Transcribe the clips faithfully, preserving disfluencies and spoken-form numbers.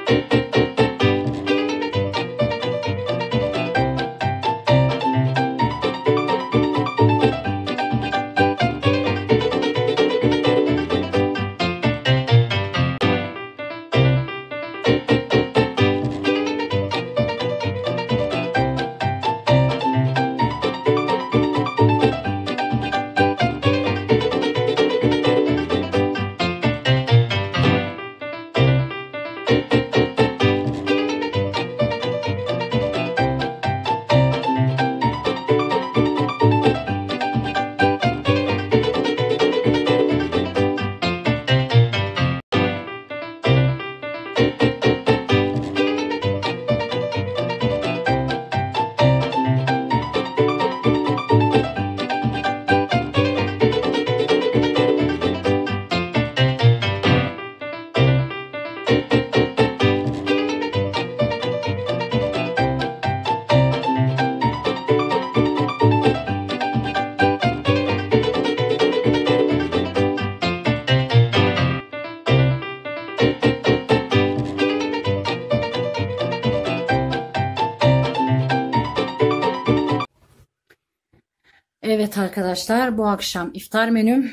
Evet arkadaşlar, bu akşam iftar menüm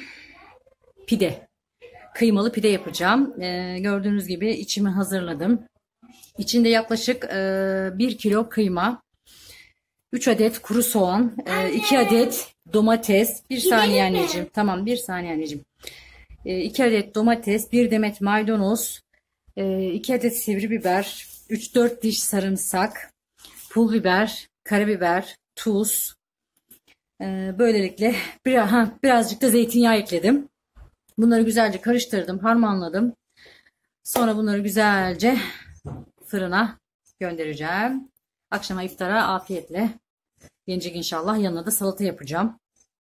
pide. Kıymalı pide yapacağım. Ee, gördüğünüz gibi içimi hazırladım. İçinde yaklaşık e, bir kilo kıyma, üç adet kuru soğan, e, iki adet domates, bir saniye anneciğim. Tamam, bir saniye anneciğim. E, iki adet domates, bir demet maydanoz, e, iki adet sivri biber, üç dört diş sarımsak, pul biber, karabiber, tuz. E, böylelikle bir, ha, birazcık da zeytinyağı ekledim. Bunları güzelce karıştırdım, harmanladım. Sonra bunları güzelce fırına göndereceğim. Akşama iftara afiyetle yenecek inşallah. Yanına da salata yapacağım.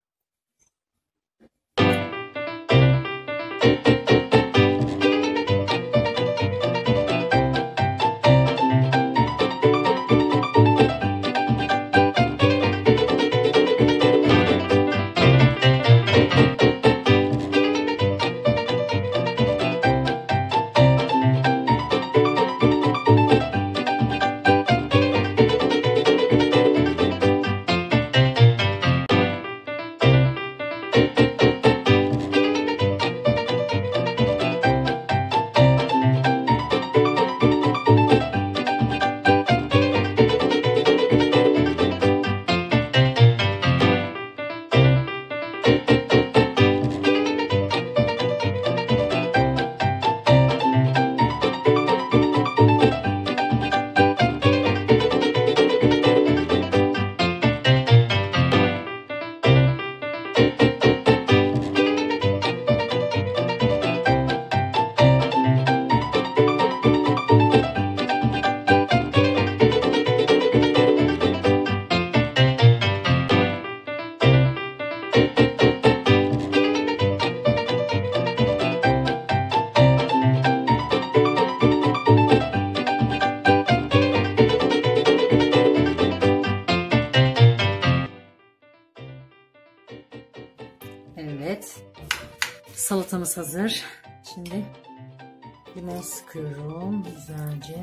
Evet, salatamız hazır. Şimdi limon sıkıyorum güzelce.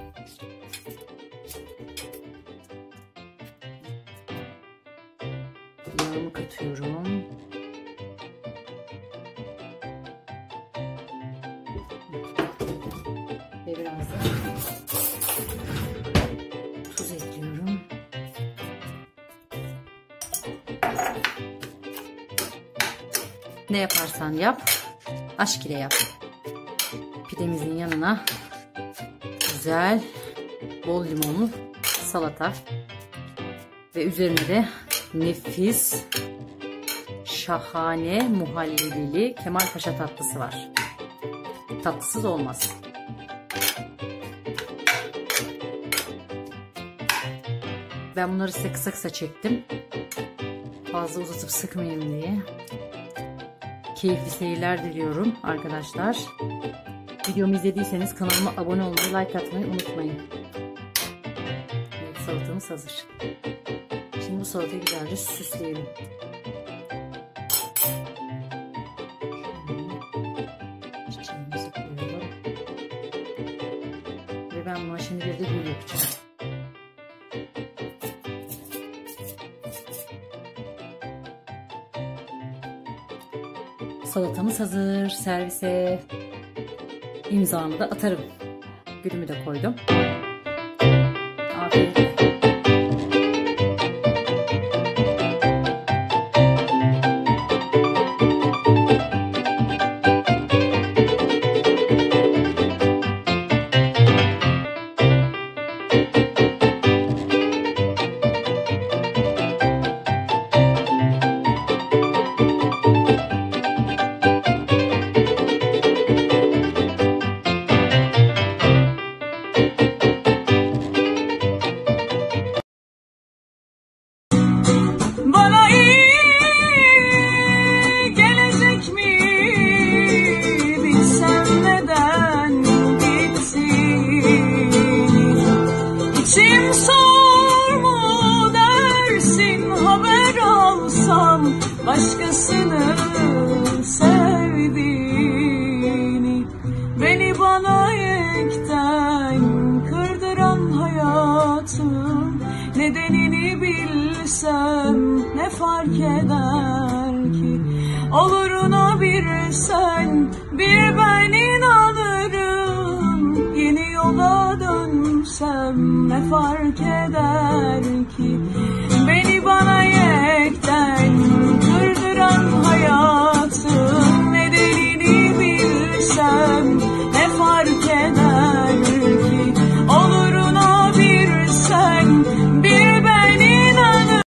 Yağımı katıyorum. Ve biraz da tuz ekliyorum. Ne yaparsan yap, aşk ile yap. Pidemizin yanına güzel, bol limonlu salata ve üzerine de nefis, şahane muhallebili Kemalpaşa tatlısı var. Tatlısız olmaz. Ben bunları size kısa kısa çektim. Fazla uzatıp sıkmayayım diye. Keyifli seyirler diliyorum arkadaşlar. Videomu izlediyseniz kanalıma abone olmayı, like atmayı unutmayın. Evet, salatamız hazır. Şimdi bu salatayı güzelce süsleyelim. Çiçeğimizi koyalım. Şimdi bir de gül yapacağım. Salatamız hazır. Servise imzamı da atarım. Gülümü de koydum. Afiyetle. Başkasının sevdiğini, beni bana yekten kırdıran hayatım, nedenini bilsem ne fark eder ki? Oluruna bir sen bir ben inanırım, yeni yola dönsem ne fark eder ki? Beni bana yekten